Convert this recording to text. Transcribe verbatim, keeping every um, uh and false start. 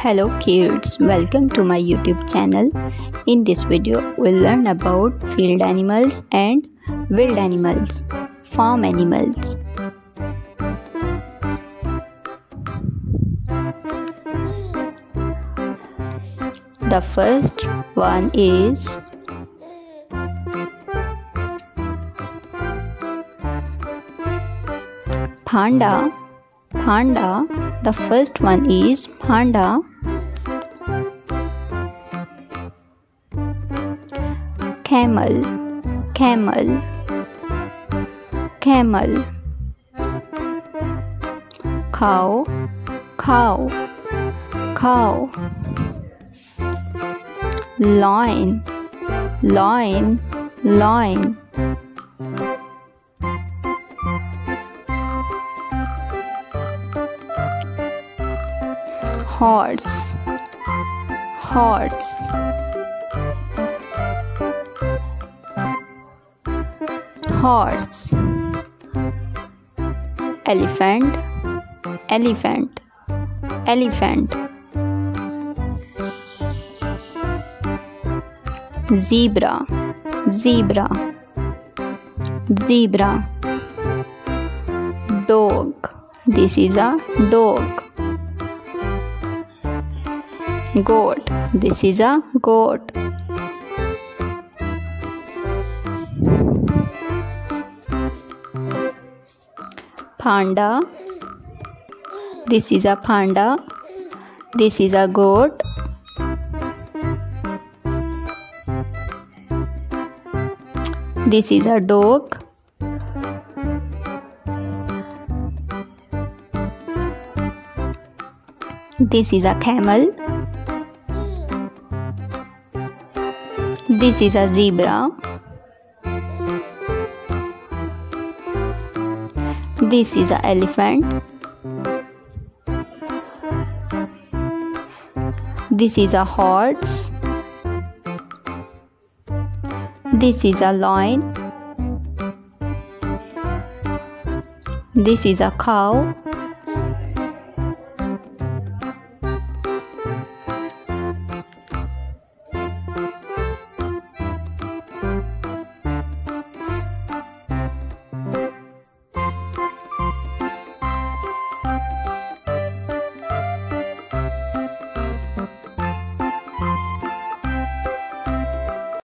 Hello kids, welcome to my YouTube channel. In this video, we'll learn about field animals and wild animals, farm animals. The first one is panda. Panda. The first one is panda. Camel. Camel. Camel. Cow. Cow. Cow. Lion. Lion. Lion. Horse. Horse. Horse. Elephant. Elephant. Elephant. Zebra. Zebra. Zebra. Dog. This is a dog. Goat. This is a goat. Panda. This is a panda. This is a goat. This is a dog. This is a camel. This is a zebra. This is an elephant. This is a horse. This is a lion. This is a cow.